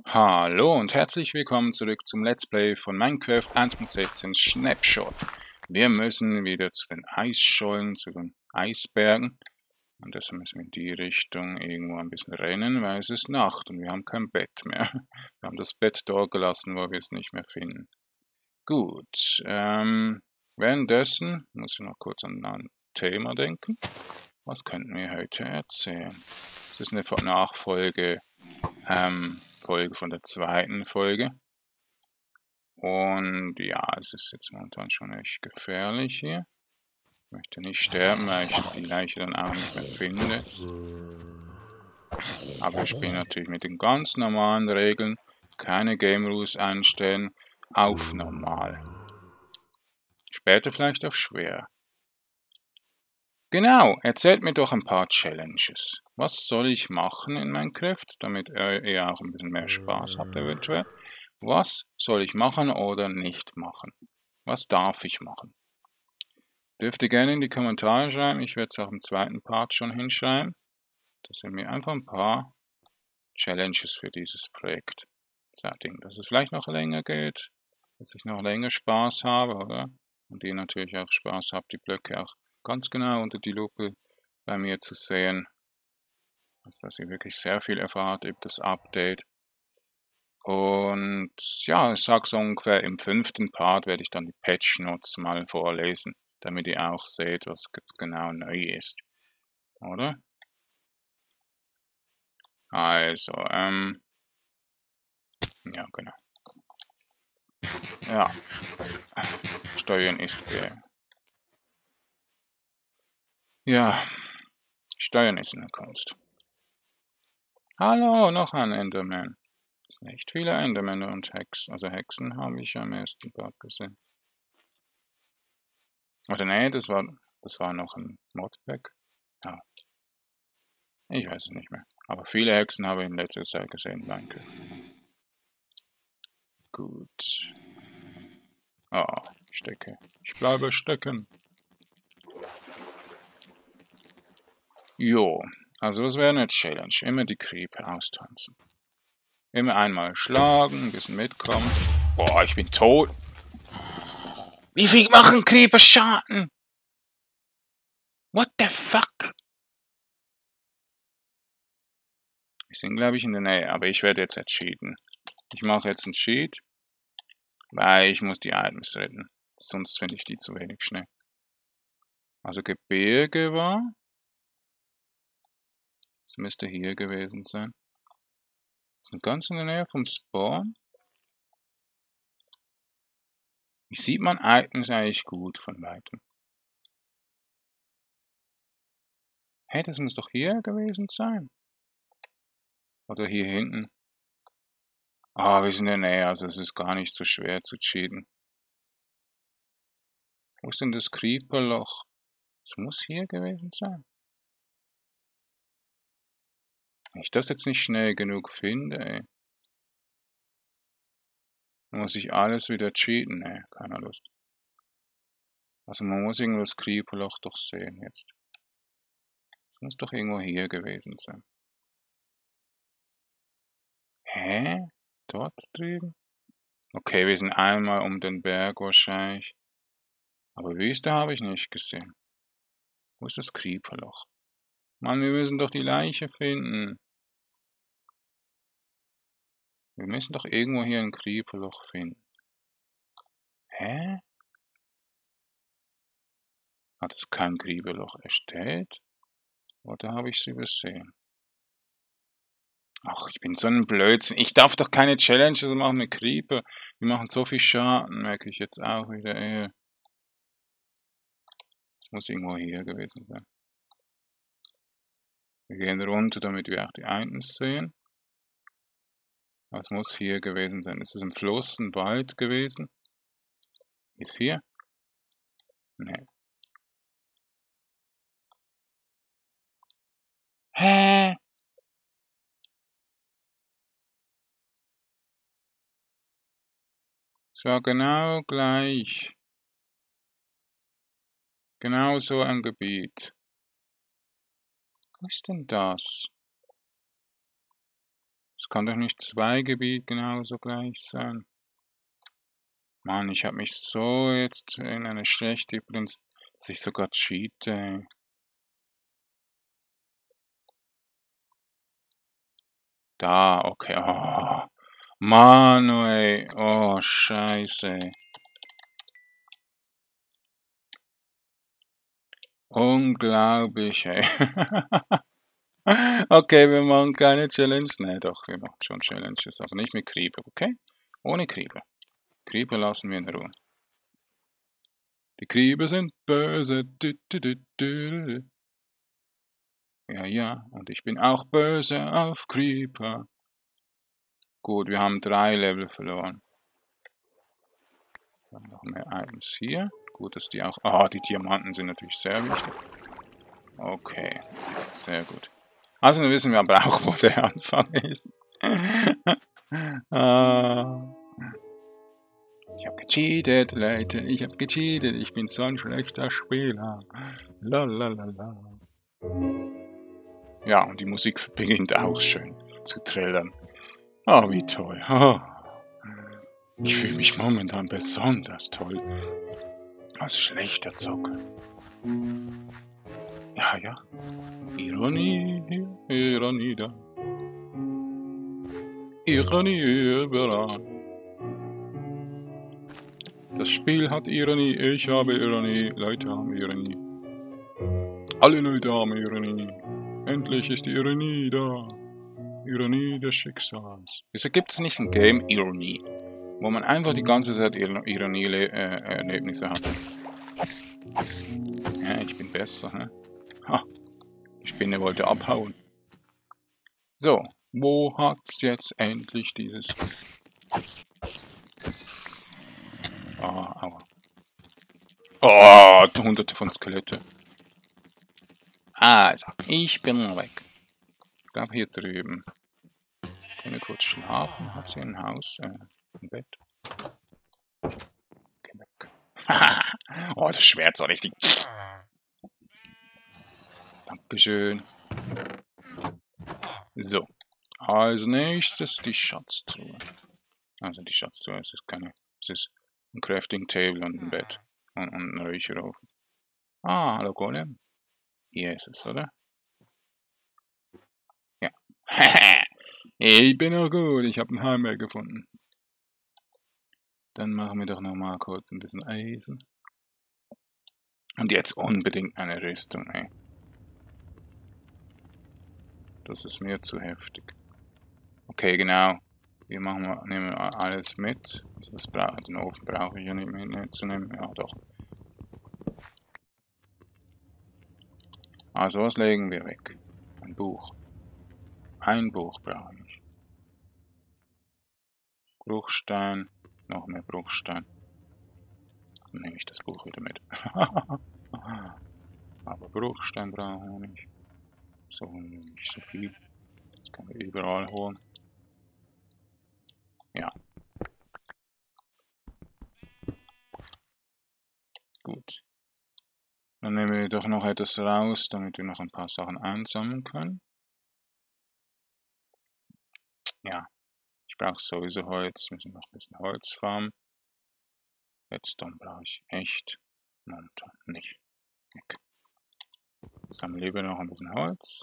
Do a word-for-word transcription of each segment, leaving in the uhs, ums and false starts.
Hallo und herzlich willkommen zurück zum Let's Play von Minecraft eins Punkt sechzehn Snapshot. Wir müssen wieder zu den Eisschollen, zu den Eisbergen. Und deshalb müssen wir in die Richtung irgendwo ein bisschen rennen, weil es ist Nacht und wir haben kein Bett mehr. Wir haben das Bett dort gelassen, wo wir es nicht mehr finden. Gut, ähm, währenddessen muss ich noch kurz an ein Thema denken. Was könnten wir heute erzählen? Das ist eine Nachfolge, ähm, Folge von der zweiten Folge. Und ja, es ist jetzt momentan schon echt gefährlich hier. Ich möchte nicht sterben, weil ich die Leiche dann auch nicht mehr finde. Aber wir spielen natürlich mit den ganz normalen Regeln. Keine Game Rules einstellen. Auf normal. Später vielleicht auf schwer. Genau, erzählt mir doch ein paar Challenges. Was soll ich machen in Minecraft, damit ihr auch ein bisschen mehr Spaß habt eventuell? Was soll ich machen oder nicht machen? Was darf ich machen? Dürft ihr gerne in die Kommentare schreiben. Ich werde es auch im zweiten Part schon hinschreiben. Das sind mir einfach ein paar Challenges für dieses Projekt. Dass es vielleicht noch länger geht, dass ich noch länger Spaß habe, oder? Und ihr natürlich auch Spaß habt, die Blöcke auch ganz genau unter die Lupe bei mir zu sehen. Also, dass ihr wirklich sehr viel erfahrt über das Update. Und ja, ich sag so ungefähr im fünften Part werde ich dann die Patch Notes mal vorlesen, damit ihr auch seht, was jetzt genau neu ist. Oder? Also, ähm, ja, genau. Ja, Steuern ist, ge ja, Steuern ist eine Kunst. Hallo, noch ein Enderman. Es sind echt viele Endermänner und Hexen. Also Hexen habe ich am ersten Part gesehen. Oder nee, das war, das war noch ein Modpack. Ja. Ich weiß es nicht mehr. Aber viele Hexen habe ich in letzter Zeit gesehen, danke. Gut. Ah, ich stecke. Ich bleibe stecken. Jo, also was wäre eine Challenge? Immer die Creeper austanzen. Immer einmal schlagen, ein bisschen mitkommen. Boah, ich bin tot. Wie viel machen Creeper Schaden? What the fuck? Wir sind, glaube ich, in der Nähe, aber ich werde jetzt cheaten. Ich mache jetzt einen Cheat, weil ich muss die Items retten. Sonst finde ich die zu wenig schnell. Also Gebirge war. Das müsste hier gewesen sein. Wir sind ganz in der Nähe vom Spawn. Wie sieht man Items eigentlich gut von weitem? Hey, das muss doch hier gewesen sein. Oder hier hinten. Ah, wir sind in der Nähe, also es ist gar nicht so schwer zu cheaten. Wo ist denn das Creeperloch? Es muss hier gewesen sein. Wenn ich das jetzt nicht schnell genug finde, ey. Dann muss ich alles wieder cheaten, ey. Keine Lust. Also man muss irgendwo das Creeperloch doch sehen jetzt. Es muss doch irgendwo hier gewesen sein. Hä? Dort drüben? Okay, wir sind einmal um den Berg wahrscheinlich. Aber Wüste habe ich nicht gesehen. Wo ist das Creeperloch? Mann, wir müssen doch die Leiche finden. Wir müssen doch irgendwo hier ein Creeperloch finden. Hä? Hat es kein Creeperloch erstellt? Oder habe ich sie übersehen? Ach, ich bin so ein Blödsinn. Ich darf doch keine Challenges machen mit Creeper. Die machen so viel Schaden, merke ich jetzt auch wieder eher. Es muss irgendwo hier gewesen sein. Wir gehen runter, damit wir auch die Items sehen. Aber es muss hier gewesen sein. Ist es ein Fluss, ein Wald gewesen? Ist hier? Nee. Hä? Es war genau gleich. Genau so ein Gebiet. Was ist denn das? Das Es kann doch nicht zwei Gebiete genauso gleich sein. Mann, ich habe mich so jetzt in eine schlechte, übrigens, dass ich sogar cheate. Da, okay. Oh, Mann, ey. Oh, scheiße. Unglaublich, ey. Okay, wir machen keine Challenge. Ne, doch, wir machen schon Challenges, aber nicht mit Creeper, okay? Ohne Creeper. Creeper lassen wir in Ruhe. Die Creeper sind böse. Du, du, du, du. Ja, ja, und ich bin auch böse auf Creeper. Gut, wir haben drei Level verloren. Dann noch mehr Items hier. Gut, dass die auch... Ah, die Diamanten sind natürlich sehr wichtig. Okay, sehr gut. Also dann wissen wir aber auch, wo der Anfang ist. ah. Ich habe gecheatet, Leute. Ich habe gecheatet. Ich bin so ein schlechter Spieler. Lalalala. Ja, und die Musik beginnt auch schön zu trillern. Oh, wie toll. Oh. Ich fühle mich momentan besonders toll. Als schlechter Zocker. Ja, ja. Ironie hier, Ironie da. Ironie überall. Das Spiel hat Ironie, ich habe Ironie, Leute haben Ironie. Alle Leute haben Ironie. Endlich ist die Ironie da. Ironie des Schicksals. Wieso gibt es nicht ein Game Ironie, wo man einfach die ganze Zeit Ironie-Erlebnisse hat? Ja, ich bin besser, ne? Ha, die Spinne wollte abhauen. So, wo hat's jetzt endlich dieses... Ah, aua. Oh, hunderte von Skelette. Also, ich bin weg. Ich glaube hier drüben. Können wir kurz schlafen? Hat sie ein Haus? Äh, ein Bett? Geh weg. Oh, das Schwert so richtig. Dankeschön. So. Als nächstes die Schatztruhe. Also die Schatztruhe, es ist keine. Es ist ein Crafting Table und ein Bett. Und, und ein Räucherofen. Ah, hallo Golem. Hier ist es, oder? Ja. Ich bin auch gut, ich habe ein Heimweg gefunden. Dann machen wir doch nochmal kurz ein bisschen Eisen. Und jetzt unbedingt eine Rüstung, ey. Das ist mir zu heftig. Okay, genau. Wir machen mal, nehmen alles mit. Also das bra den Ofen brauche ich ja nicht mitzunehmen. Ja, doch. Also was legen wir weg? Ein Buch. Ein Buch brauche ich. Bruchstein. Noch mehr Bruchstein. Dann nehme ich das Buch wieder mit. Aber Bruchstein brauche ich nicht. So nicht so viel. Das kann man überall holen. Ja. Gut. Dann nehmen wir doch noch etwas raus, damit wir noch ein paar Sachen einsammeln können. Ja. Ich brauche sowieso Holz. Wir müssen noch ein bisschen Holz farmen. Redstone brauche ich echt momentan nicht. Weg. Sammle lieber noch ein bisschen Holz.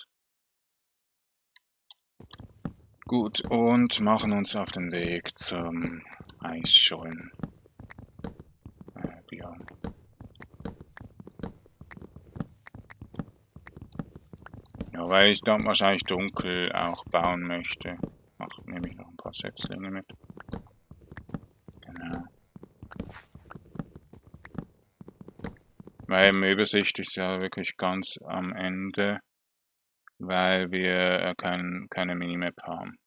Gut, und machen uns auf den Weg zum Eisschollen. Äh, Biom. Ja, weil ich dann wahrscheinlich dunkel auch bauen möchte. Ach, nehme ich noch ein paar Setzlinge mit. Genau. Weil im Übersicht ist ja wirklich ganz am Ende, weil wir äh, kein, keine Minimap haben.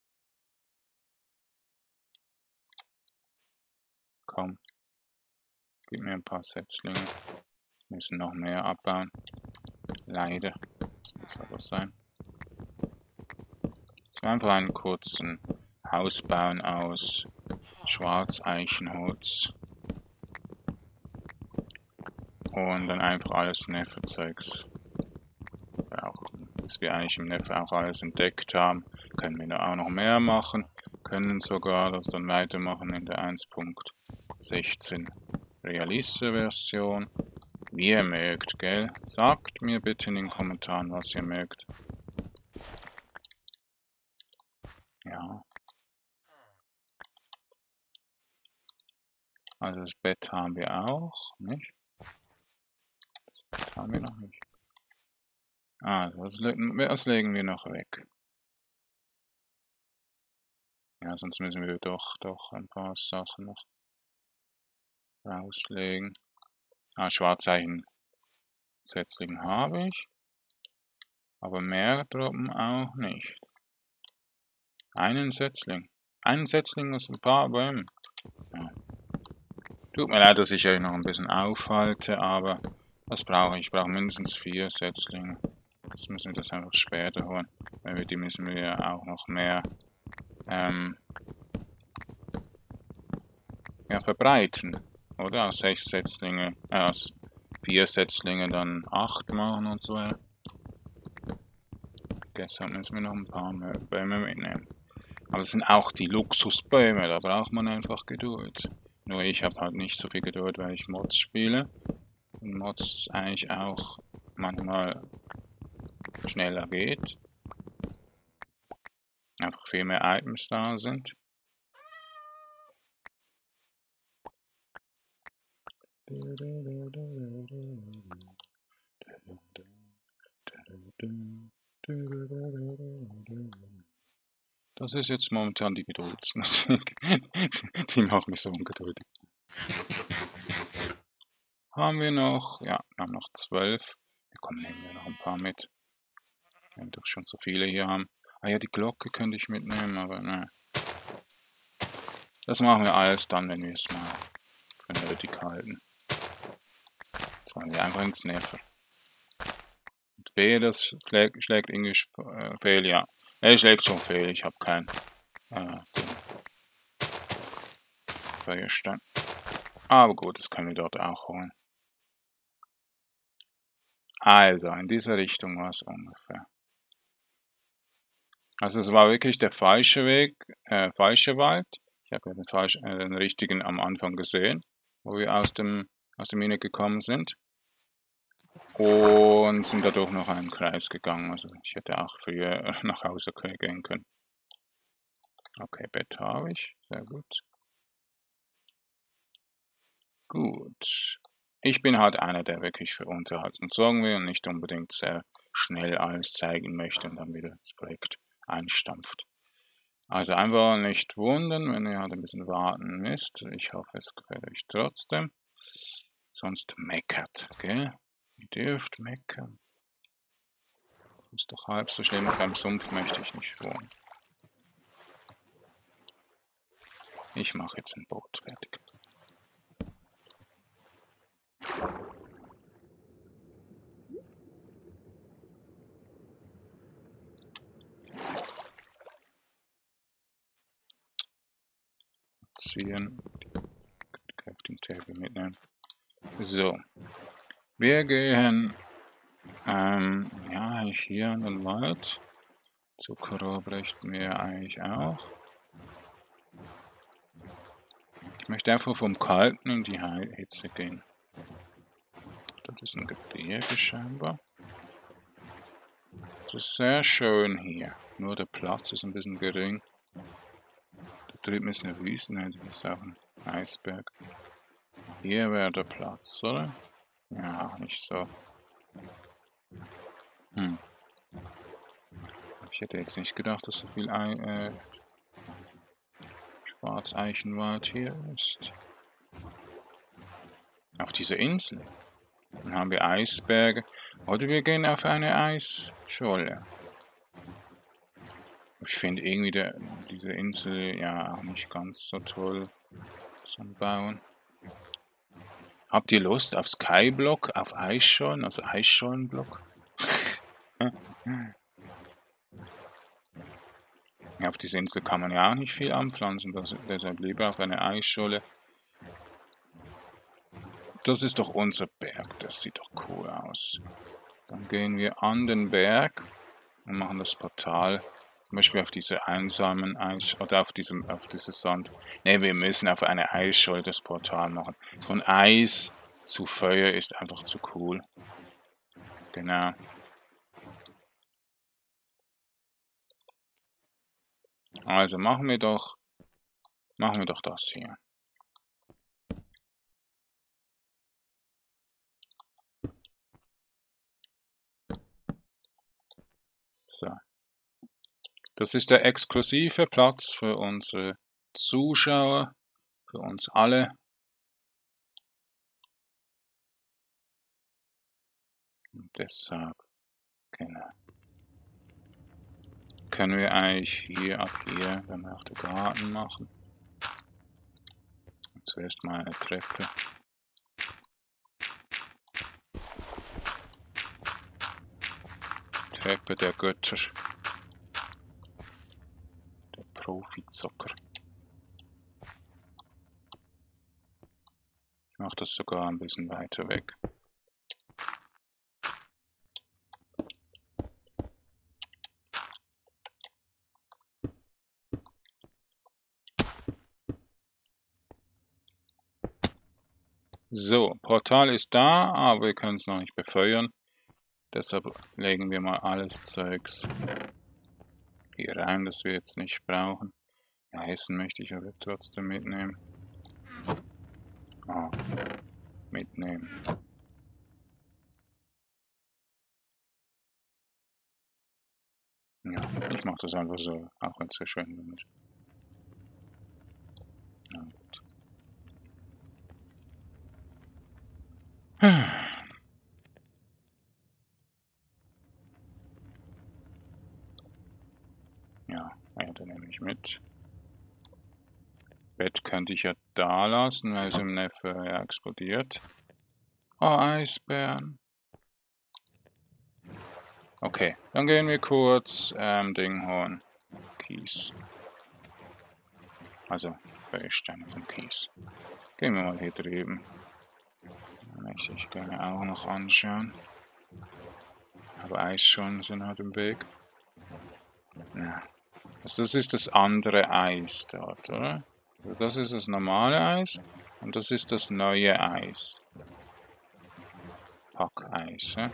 Komm, gib mir ein paar Setzlinge. Wir müssen noch mehr abbauen. Leider. Das muss aber sein. So einfach einen kurzen Haus bauen aus Schwarzeichenholz. Und dann einfach alles Neffe-Zeugs brauchen. Dass wir eigentlich im Neffe auch alles entdeckt haben. können wir auch noch mehr machen. Können sogar das dann weitermachen in der eins Punkt sechzehn Realisse-Version. Wie ihr mögt, gell? Sagt mir bitte in den Kommentaren, was ihr mögt. Ja. Also das Bett haben wir auch, nicht? Das Bett haben wir noch nicht. Ah, das, das legen wir noch weg. Ja, sonst müssen wir doch, doch ein paar Sachen noch rauslegen. Ah, Schwarzzeichen-Setzling habe ich. Aber mehr droppen auch nicht. Einen Setzling. Einen Setzling aus ein paar Bäumen. Ja. Tut mir leid, dass ich euch noch ein bisschen aufhalte, aber das brauche ich. Ich brauche mindestens vier Setzlinge. Jetzt müssen wir das einfach später holen. Weil wir die müssen wir ja auch noch mehr ähm, ja, verbreiten. Oder? Aus sechs Setzlinge, äh, aus vier Setzlinge dann acht machen und so weiter. Deshalb müssen wir noch ein paar mehr Bäume mitnehmen. Aber es sind auch die Luxusbäume, da braucht man einfach Geduld. Nur ich habe halt nicht so viel Geduld, weil ich Mods spiele. Und Mods ist eigentlich auch manchmal schneller geht. Einfach viel mehr Items da sind. Das ist jetzt momentan die Geduldsmusik. Die macht mich so ungeduldig. Haben wir noch? Ja, wir haben noch zwölf. Wir kommen nehmen wir noch ein paar mit. Wenn wir doch schon so viele hier haben. Ah ja, die Glocke könnte ich mitnehmen, aber ne. Das machen wir alles dann, wenn wir es mal für nötig halten. Das machen wir einfach ins Nerven. Und B, das schlägt, schlägt irgendwie äh, fehl, ja. Er schlägt schon fehl, ich habe keinen äh, Feuerstein. Aber gut, das können wir dort auch holen. Also, in dieser Richtung war es ungefähr. Also es war wirklich der falsche Weg, äh, falsche Wald. Ich habe ja den, falschen, äh, den richtigen am Anfang gesehen, wo wir aus dem aus der Mine gekommen sind. Und sind dadurch noch einen Kreis gegangen. Also ich hätte auch früher nach Hause gehen können. Okay, Bett habe ich. Sehr gut. Gut. Ich bin halt einer, der wirklich für Unterhalt sorgen will und nicht unbedingt sehr schnell alles zeigen möchte und dann wieder das Projekt einstampft. Also einfach nicht wundern, wenn ihr halt ein bisschen warten müsst. Ich hoffe, es gefällt euch trotzdem. Sonst meckert, gell? Ihr dürft meckern. Das ist doch halb so schlimm, beim Sumpf möchte ich nicht wohnen. Ich mache jetzt ein Boot fertig. Ziehen. Die Crafting Table mitnehmen. So. Wir gehen ähm, ja, hier in den Wald. Zuckerrohr bräuchten wir eigentlich auch. Ich möchte einfach vom Kalten in die Hitze gehen. Das ist ein Gebirge scheinbar. Das ist sehr schön hier. Nur der Platz ist ein bisschen gering. Da drüben ist eine Wüste, nein, das ist auch ein Eisberg. Hier wäre der Platz, oder? Ja, auch nicht so. Hm. Ich hätte jetzt nicht gedacht, dass so viel Ei, äh, Schwarzeichenwald hier ist. Auf dieser Insel. Dann haben wir Eisberge. Oder wir gehen auf eine Eisscholle. Ich finde irgendwie der, diese Insel ja auch nicht ganz so toll zum Bauen. Habt ihr Lust auf Skyblock, auf Eisschollen, also Eisschollenblock? Ja, auf dieser Insel kann man ja auch nicht viel anpflanzen, das, deshalb lieber auf eine Eisscholle. Das ist doch unser Berg, das sieht doch cool aus. Dann gehen wir an den Berg und machen das Portal Zum Beispiel auf diese einsamen Eis oder auf diesem, auf dieses Sand. Ne, wir müssen auf eine Eisscholle das Portal machen. Von Eis zu Feuer ist einfach zu cool. Genau. Also machen wir doch, machen wir doch das hier. So. Das ist der exklusive Platz für unsere Zuschauer, für uns alle. Und deshalb, genau. Können wir eigentlich hier ab hier dann auch den Garten machen. Und zuerst mal eine Treppe. Treppe der Götter. Der Profizocker. Ich mache das sogar ein bisschen weiter weg. So, Portal ist da, aber wir können es noch nicht befeuern. Deshalb legen wir mal alles Zeugs hier rein, das wir jetzt nicht brauchen. Ja, Essen möchte ich aber trotzdem mitnehmen. Ah, mitnehmen. Ja, ich mache das einfach so, auch wenn es Verschwendung ist. Na gut. Ja, Erde nehme ich mit. Bett könnte ich ja da lassen, weil es im Neffe ja explodiert. Oh, Eisbären. Okay, dann gehen wir kurz ähm, Ding holen. Kies. Also Feuersteine und Kies. Gehen wir mal hier drüben. Möchte ich gerne auch noch anschauen. Aber Eisschonen sind halt im Weg. Ja. Also das ist das andere Eis dort, oder? Also das ist das normale Eis und das ist das neue Eis. Packeis, ja?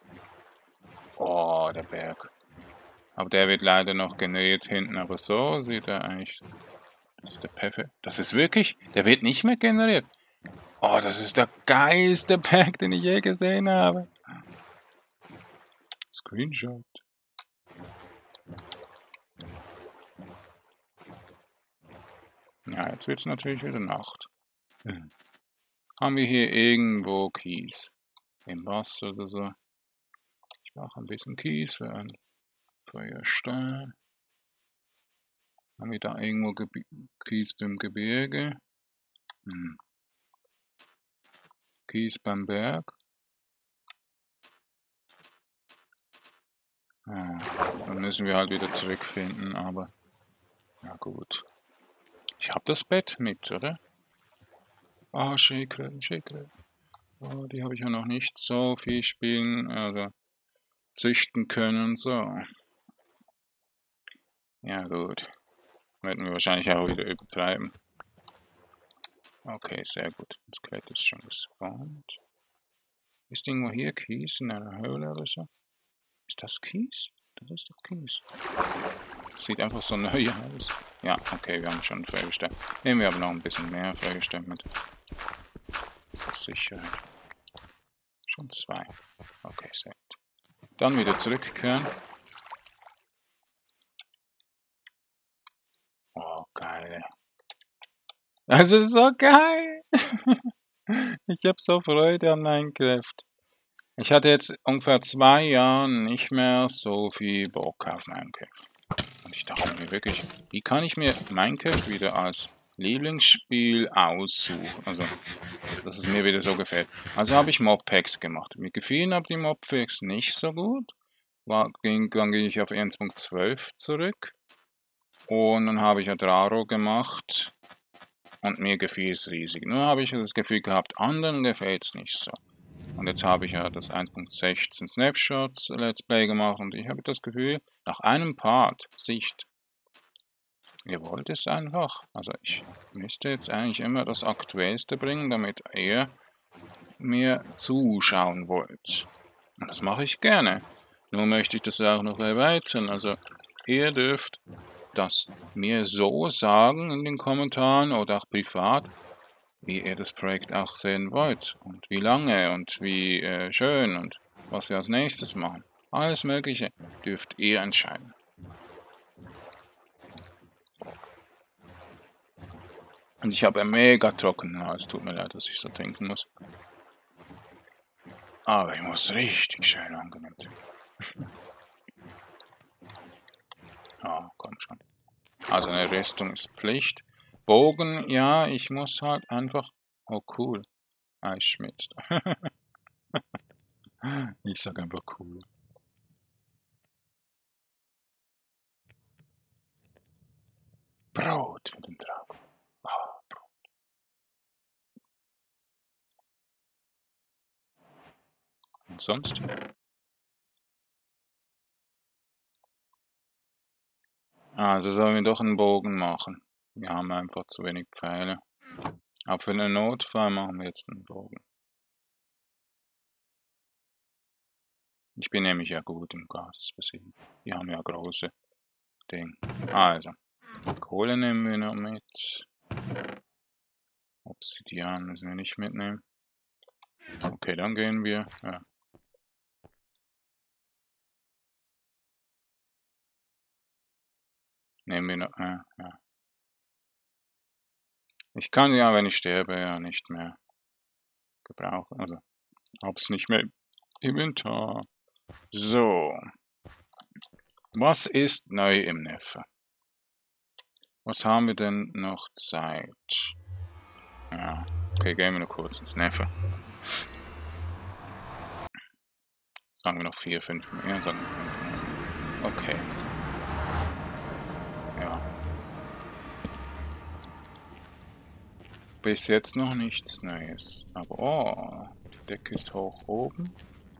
Oh, der Berg. Aber der wird leider noch genäht hinten, aber so sieht er eigentlich. Das ist der Perfekt. Das ist wirklich, der wird nicht mehr generiert. Oh, das ist der geilste Berg, den ich je gesehen habe. Screenshot. Ja, jetzt wird es natürlich wieder Nacht. Mhm. Haben wir hier irgendwo Kies? Im Wasser oder so? Ich mache ein bisschen Kies für einen Feuerstein. Haben wir da irgendwo Gebi Kies beim Gebirge? Hm. Kies beim Berg? Ah, dann müssen wir halt wieder zurückfinden, aber na gut. Ich habe das Bett mit, oder? Ah, Schäkrel, Schäkrel. Oh, die habe ich ja noch nicht so viel spielen, also züchten können, so. Ja gut. Werden wir wahrscheinlich auch wieder übertreiben. Okay, sehr gut. Das Skelett ist schon gespawnt. Ist irgendwo hier Kies in einer Höhle oder so? Ist das Kies? Das ist doch Kies. Sieht einfach so neu aus. Ja, okay, wir haben schon Feuerstein. Nehmen wir aber noch ein bisschen mehr Feuerstein mit. Zur Sicherheit. Schon zwei. Okay, sehr gut. Dann wieder zurückkehren. Oh, geil. Das ist so geil. Ich habe so Freude an Minecraft. Ich hatte jetzt ungefähr zwei Jahre nicht mehr so viel Bock auf Minecraft. Und ich dachte mir wirklich, wie kann ich mir Minecraft wieder als Lieblingsspiel aussuchen? Also, dass es mir wieder so gefällt. Also habe ich Mobpacks gemacht. Mir gefielen aber die Mobpacks nicht so gut. War, ging, dann ging ich auf eins Punkt zwölf zurück. Und dann habe ich Adraro gemacht. Und mir gefiel es riesig. Nur habe ich das Gefühl gehabt, anderen gefällt es nicht so. Und jetzt habe ich ja das eins Punkt sechzehn Snapshots Let's Play gemacht und ich habe das Gefühl, nach einem Part Sicht, ihr wollt es einfach. Also ich müsste jetzt eigentlich immer das Aktuellste bringen, damit ihr mir zuschauen wollt. Und das mache ich gerne. Nur möchte ich das auch noch erweitern. Also ihr dürft das mir so sagen in den Kommentaren oder auch privat, wie ihr das Projekt auch sehen wollt und wie lange und wie äh, schön und was wir als nächstes machen. Alles Mögliche dürft ihr entscheiden. Und ich habe mega trocken, ja, es tut mir leid, dass ich so trinken muss. Aber ich muss richtig schön angenehm trinken. Ja, komm schon. Also eine Rüstung ist Pflicht. Bogen, ja, ich muss halt einfach... Oh cool. Ah, ich schmitzt. Ich sag einfach cool. Brot mit dem Drachen. Ah, Brot. Und sonst? Also sollen wir doch einen Bogen machen. Wir haben einfach zu wenig Pfeile. Aber für einen Notfall machen wir jetzt einen Bogen. Ich bin nämlich ja gut im Gas besiegen. Wir haben ja große Dinge. Also, Kohle nehmen wir noch mit. Obsidian müssen wir nicht mitnehmen. Okay, dann gehen wir. Ja. Nehmen wir noch. Äh, ja. Ich kann ja, wenn ich sterbe, ja nicht mehr gebrauchen. Also, hab's nicht mehr im Inventar. So. Was ist neu im Neffe? Was haben wir denn noch Zeit? Ja, okay, gehen wir noch kurz ins Neffe. Sagen wir noch vier, fünf Minuten. Sagen wir okay. Ja. Bis jetzt noch nichts Neues. Aber oh, die Decke ist hoch oben.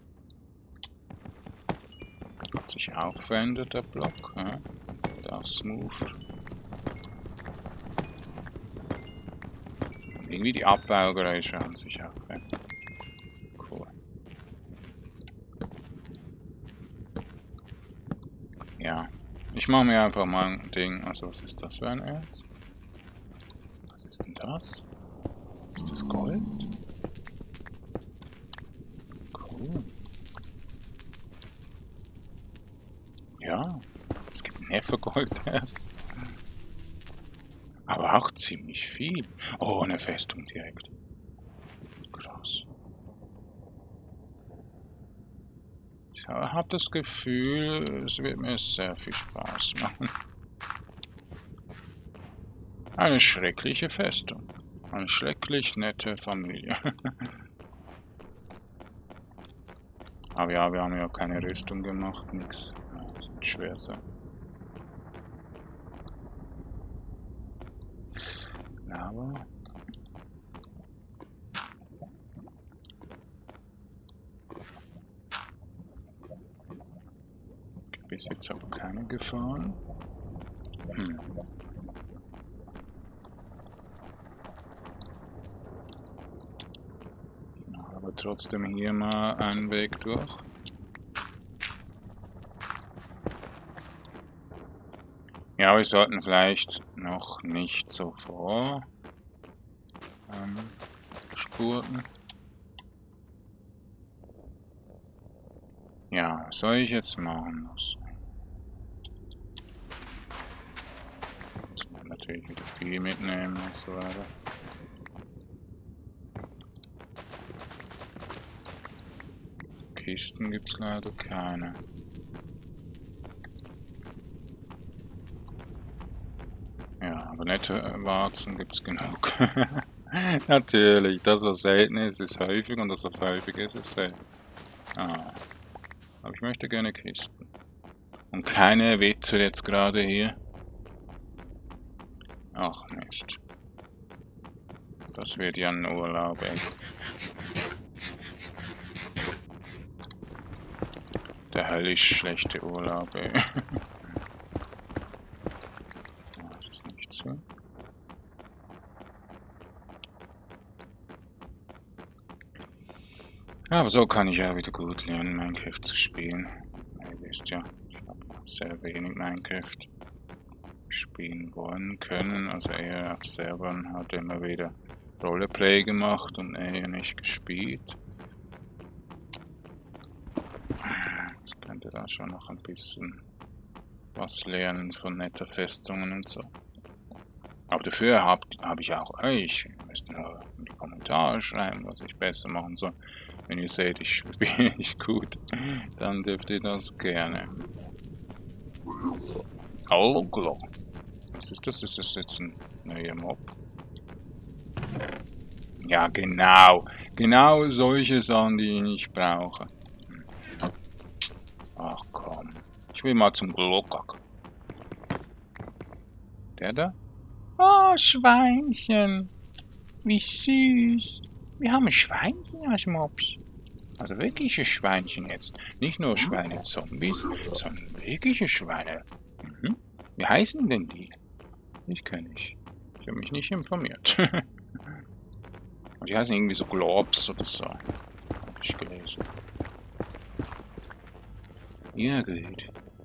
Hat sich auch verändert, der Block. Ja. Und auch smooth. Und irgendwie die Abbaugeräusche haben sich auch verändert. Cool. Ja. Ich mache mir einfach mal ein Ding. Also was ist das für ein Erz? Was ist denn das? Ist das Gold? Cool. Ja, es gibt Neffe-Golderz. Aber auch ziemlich viel. Oh, eine Festung direkt. Krass. Ich habe das Gefühl, es wird mir sehr viel Spaß machen. Eine schreckliche Festung. Eine schrecklich nette Familie. Aber ja, wir haben ja keine Rüstung gemacht, nix. Ja, das wird schwer sein. Aber... bis jetzt auch keine Gefahren. Hm. Aber trotzdem hier mal einen Weg durch. Ja, wir sollten vielleicht noch nicht so vor ähm, spurten. Ja, was soll ich jetzt machen? Muss man natürlich wieder viel mitnehmen und so weiter. Kisten gibt es leider keine. Ja, aber nette Warzen gibt es genug. Natürlich, das was selten ist, ist häufig und das was häufig ist, ist selten. Ah. Aber ich möchte gerne Kisten. Und keine Witze jetzt gerade hier. Ach Mist. Das wird ja ein Urlaub, ey. höllisch schlechte Urlaube. Das ist nicht so. Aber so kann ich ja wieder gut lernen, Minecraft zu spielen. Ihr wisst ja, ich habe sehr wenig Minecraft spielen wollen können. Also er auf Servern hat immer wieder Roleplay gemacht und er nicht gespielt. Ich könnte da schon noch ein bisschen was lernen von Netherfestungen und so. Aber dafür habe hab ich auch euch. Ihr müsst nur in die Kommentare schreiben, was ich besser machen soll. Wenn ihr seht, ich spiele nicht gut, dann dürft ihr das gerne. Oh, Glo. Was ist das? Ist das jetzt ein neuer Mob? Ja, genau. Genau solche Sachen, die ich nicht brauche. Ach komm. Ich will mal zum Glockak. Der da? Oh, Schweinchen. Wie süß. Wir haben ein Schweinchen als Mobs. Also wirkliche Schweinchen jetzt. Nicht nur Schweine-Zombies, sondern wirkliche Schweine. Mhm. Wie heißen denn die? Ich kenne nicht. Ich habe mich nicht informiert. Die heißen irgendwie so Globs oder so. Habe ich gelesen. Ja, gut.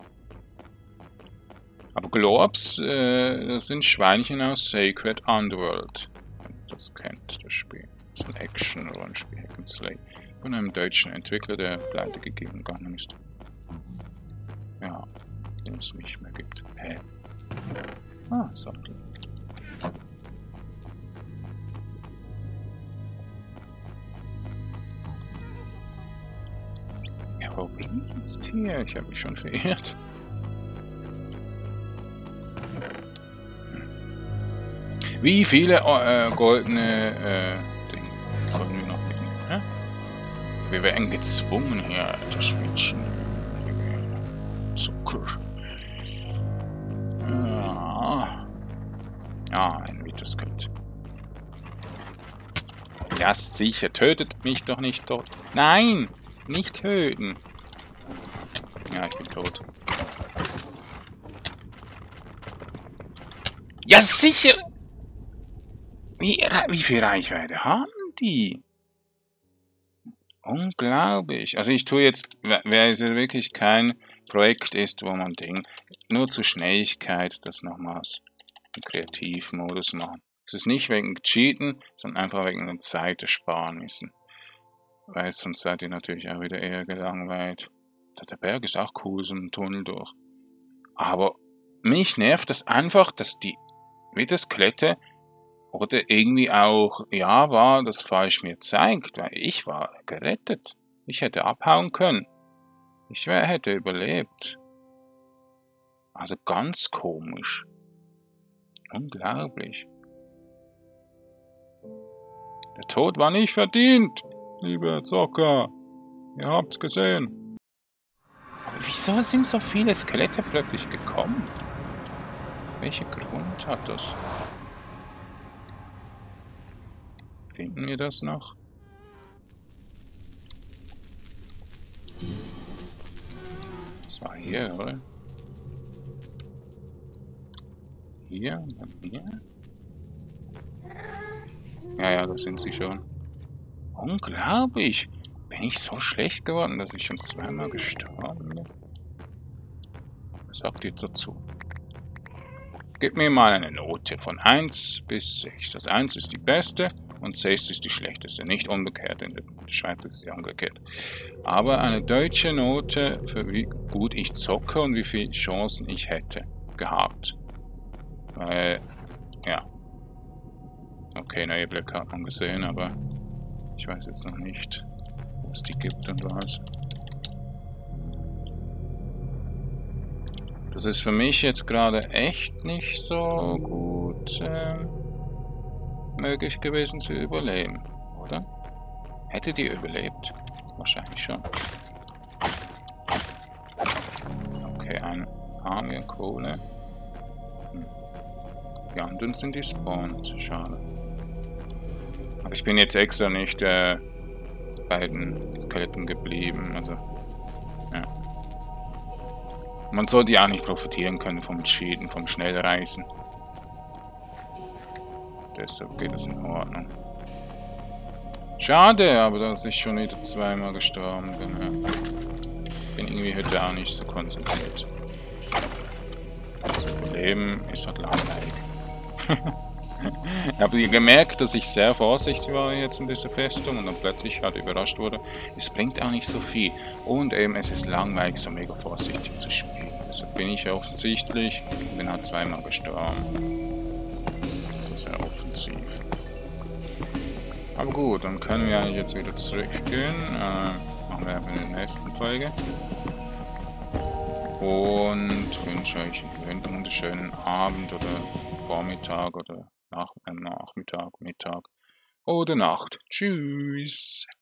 Aber Globs, äh, das sind Schweinchen aus Sacred Underworld. Wenn ihr das kennt, das Spiel. Das ist ein Action-Rollenspiel, Hack and Slay. Von einem deutschen Entwickler, der pleite gegeben gegangen ist. Ja, den es nicht mehr gibt. Hä? Ah, Sattel. Ja, wo bin ich jetzt hier? Ich habe mich schon verirrt. Wie viele äh, goldene äh, Dinge sollen wir noch mitnehmen? Hä? Wir werden gezwungen hier zu switchen. Zucker. Ja. Ja, ein Vitaskit. Ja, sicher. Tötet mich doch nicht tot. Nein! Nicht töten. Ja, ich bin tot. Ja, sicher! Wie, wie viel Reichweite haben die? Unglaublich. Also ich tue jetzt, wer es wirklich kein Projekt ist, wo man Ding, nur zur Schnelligkeit das nochmals im Kreativmodus machen. Es ist nicht wegen Cheaten, sondern einfach wegen den Zeitersparnissen. Weil sonst seid ihr natürlich auch wieder eher gelangweilt. Der Berg ist auch cool, so ein Tunnel durch. Aber mich nervt das einfach, dass die Witterskelette oder irgendwie auch, ja, war das falsch mir zeigt, weil ich war gerettet. Ich hätte abhauen können. Ich wär, hätte überlebt. Also ganz komisch. Unglaublich. Der Tod war nicht verdient, liebe Zocker. Ihr habt's gesehen. Aber wieso sind so viele Skelette plötzlich gekommen? Welcher Grund hat das? Finden wir das noch? Das war hier, oder? Hier und dann hier? Ja, ja, da sind sie schon. Unglaublich! Bin ich so schlecht geworden, dass ich schon zweimal gestorben bin? Was sagt ihr dazu? Gib mir mal eine Note von eins bis sechs. Das eins ist die beste und sechs ist die schlechteste. Nicht umgekehrt, in der Schweiz ist es ja umgekehrt. Aber eine deutsche Note, für wie gut ich zocke und wie viele Chancen ich hätte gehabt. Weil, ja. Okay, neue Blöcke hat man gesehen, aber ich weiß jetzt noch nicht, wo es die gibt und was. Das ist für mich jetzt gerade echt nicht so gut äh, möglich gewesen zu überleben, oder? Hättet ihr überlebt? Wahrscheinlich schon. Okay, ein haben wir Kohle. Hm. Die anderen sind despawned. Schade. Aber ich bin jetzt extra nicht äh, bei den Skeletten geblieben. Also, ja. Man sollte ja nicht profitieren können vom Cheaten, vom Schnellreisen. Deshalb geht das in Ordnung. Schade, aber dass ich schon wieder zweimal gestorben bin. Ja. Bin irgendwie heute auch nicht so konzentriert. Das Leben ist halt langweilig. Ich habe gemerkt, dass ich sehr vorsichtig war jetzt in dieser Festung und dann plötzlich halt überrascht wurde. Es bringt auch nicht so viel. Und eben, es ist langweilig, so mega vorsichtig zu spielen. Deshalb bin ich offensichtlich und bin halt zweimal gestorben. Also sehr offensiv. Aber gut, dann können wir eigentlich jetzt wieder zurückgehen. Äh, machen wir einfach in der nächsten Folge. Und wünsche euch einen wunderschönen Abend oder Vormittag oder Nach Nachmittag, Mittag oder Nacht. Tschüss!